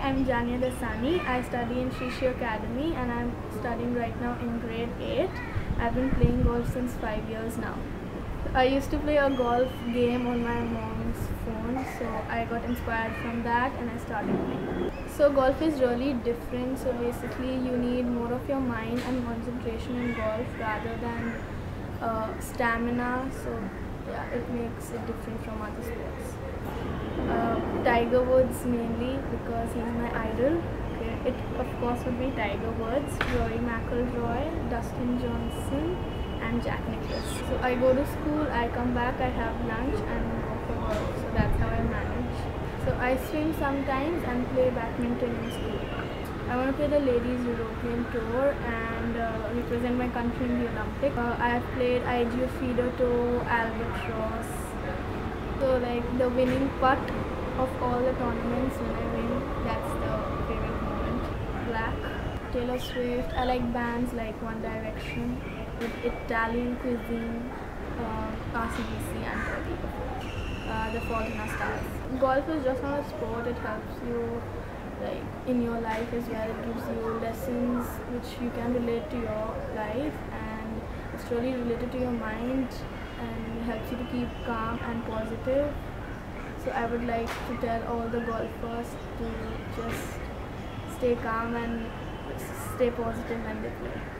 I'm Jania Dasani. I study in Shishi Academy and I'm studying right now in grade 8. I've been playing golf since 5 years now. I used to play a golf game on my mom's phone, so I got inspired from that and I started playing. So golf is really different, so basically you need more of your mind and concentration in golf rather than stamina, so yeah, it makes it different from other sports. Tiger Woods mainly because he's my idol. Okay. It of course would be Tiger Woods, Rory McIlroy, Dustin Johnson and Jack Nicklaus. So I go to school, I come back, I have lunch and go for golf. So that's how I manage. So I swim sometimes and play badminton in school. I want to play the Ladies European Tour and represent my country in the Olympics. I have played IGF Feeder Tour, Albatross. So like the winning putt of all the tournaments when I win, that's the favorite moment. Black, Taylor Swift. I like bands like One Direction, with Italian cuisine, RCBC and The Fault in Our Stars. Golf is just not a sport, it helps you like in your life as well. It gives you lessons which you can relate to your life and it's really related to your mind and helps you to keep calm and positive. So I would like to tell all the golfers to just stay calm and stay positive when they play.